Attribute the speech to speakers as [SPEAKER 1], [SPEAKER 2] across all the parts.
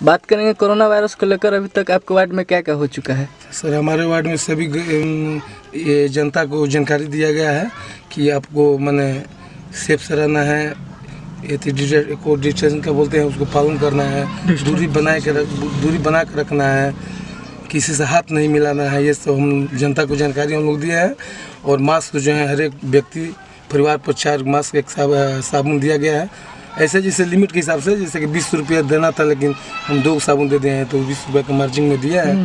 [SPEAKER 1] बात करेंगे corona virus को लेकर, अभी तक आपके वार्ड में क्या क्या हो चुका है?
[SPEAKER 2] सर हमारे वार्ड में सभी ये जनता को जानकारी दिया गया है कि आपको माने सेफ से रहना है, को डिस्टेंस का बोलते हैं उसको पालन करना है, दूरी बना के रखना है, किसी से हाथ नहीं मिलाना है। ये सब हम जनता को जानकारी हम लोग दिया है। और मास्क जो है हर एक व्यक्ति परिवार पर 4 मास्क एक साबुन दिया गया है। ऐसे जैसे लिमिट के हिसाब से, जैसे कि 20 रुपया देना था लेकिन हम 2 साबुन दे दिए हैं तो 20 रुपये का मार्जिन में दिया है।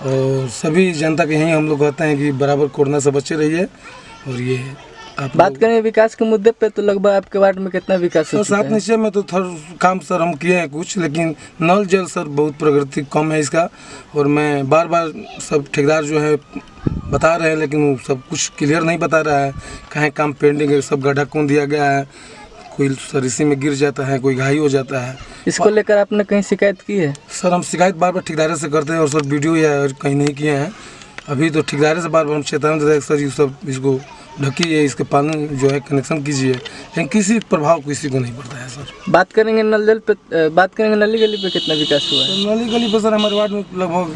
[SPEAKER 2] और सभी जनता के यहीं हम लोग कहते हैं कि बराबर कोरोना से बचे रहिए। और ये
[SPEAKER 1] बात करें विकास के मुद्दे पे तो लगभग आपके वार्ड में कितना विकास हो चुका है?
[SPEAKER 2] 7 निश्चय में तो काम सर हम किए हैं कुछ, लेकिन नल जल सर बहुत प्रगति कम है इसका। और मैं बार बार सब ठेकेदार जो है बता रहे हैं लेकिन वो सब कुछ क्लियर नहीं बता रहा है, कहीं काम पेंडिंग है, सब गड्ढा कौन दिया गया है, कोई सर इसी में गिर जाता है, कोई घायल हो जाता है।
[SPEAKER 1] इसको लेकर आपने कहीं शिकायत की है?
[SPEAKER 2] सर हम शिकायत बार बार ठेकेदार से करते हैं और सर वीडियो या कहीं नहीं किए हैं। अभी तो ठेकेदार से बार बार हम चेतावनी देते हैं सर ये सब इसको ढकिए, इसके पानी जो है कनेक्शन कीजिए, लेकिन किसी प्रभाव किसी को नहीं पड़ता है सर।
[SPEAKER 1] बात करेंगे नल जल पे, बात करेंगे नली गली पे कितना विकास हुआ है?
[SPEAKER 2] नली गली पर सर हमारे वार्ड में लगभग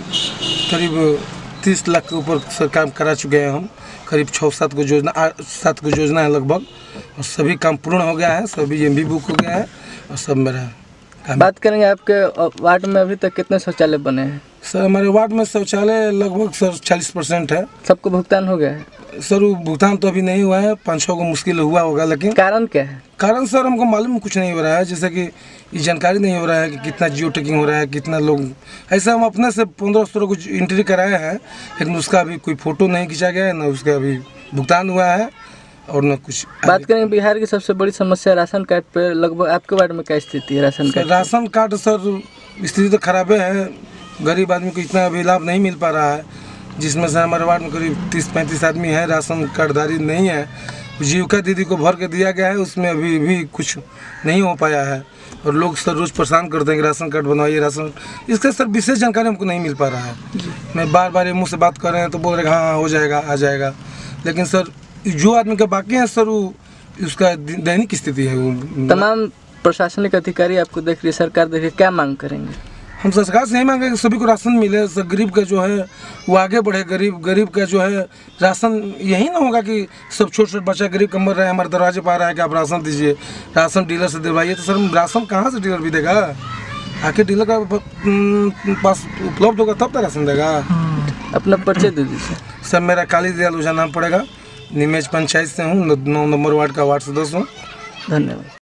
[SPEAKER 2] करीब 30 लाख के ऊपर सर काम करा चुके हैं हम। करीब 6-7 को योजना है लगभग, और सभी काम पूर्ण हो गया है, सभी MB बुक हो गया है और सब मेरा काम।
[SPEAKER 1] बात करेंगे आपके वार्ड में अभी तक कितने शौचालय बने हैं?
[SPEAKER 2] सर हमारे वार्ड में शौचालय लगभग सर 40% है।
[SPEAKER 1] सबको भुगतान हो गया है?
[SPEAKER 2] सर वो भुगतान तो अभी नहीं हुआ है, 5-6 को मुश्किल हुआ होगा। लेकिन
[SPEAKER 1] कारण क्या है?
[SPEAKER 2] कारण सर हमको मालूम कुछ नहीं हो रहा है, जैसे कि ये जानकारी नहीं हो रहा है कि कितना जियो टैगिंग हो रहा है, कितना लोग ऐसा। हम अपने से 1500 कुछ एंट्री कराए हैं, लेकिन उसका अभी कोई फोटो नहीं खींचा गया है, ना उसका अभी भुगतान हुआ है और न कुछ।
[SPEAKER 1] बात करेंगे बिहार की सबसे बड़ी समस्या राशन कार्ड पे, लगभग आपके वार्ड में क्या स्थिति है ration card?
[SPEAKER 2] Ration card sir स्थिति तो खराब है, गरीब आदमी को इतना अभी लाभ नहीं मिल पा रहा है, जिसमें से हमारे वार्ड में करीब 30-35 आदमी है राशन कार्डधारी नहीं है। जीविका दीदी को भर के दिया गया है, उसमें अभी भी कुछ नहीं हो पाया है। और लोग सर रोज़ परेशान करते हैं कि राशन कार्ड बनवाइए राशन, इसका सर विशेष जानकारी हमको नहीं मिल पा रहा है। मैं बार बार ये मुँह से बात कर रहे हैं तो बोल रहे हैं हाँ हो जाएगा आ जाएगा, लेकिन सर जो आदमी का बाकी है सर वो उसका दैनिक स्थिति है। वो
[SPEAKER 1] तमाम प्रशासनिक अधिकारी आपको देख रही है, सरकार देख रही है, क्या मांग करेंगे?
[SPEAKER 2] हम सरकार से नहीं मांगे कि सभी को राशन मिले, सर गरीब का जो है वो आगे बढ़े, गरीब का जो है राशन। यही ना होगा कि सब छोटे बच्चा गरीब कम रहे हमारे दरवाजे पर आ रहा है कि आप राशन दीजिए, राशन डीलर से दिलवाइए। तो सर राशन कहाँ से डीलर भी देगा? आखिर डीलर का पास उपलब्ध होगा तब तो राशन देगा।
[SPEAKER 1] अपना परिचय दे दीजिए।
[SPEAKER 2] सर मेरा काली दयाल ओझा नाम पड़ेगा, निमेज पंचायत से हूँ, 9 नंबर वार्ड का वार्ड सदस्य हूँ।
[SPEAKER 1] धन्यवाद।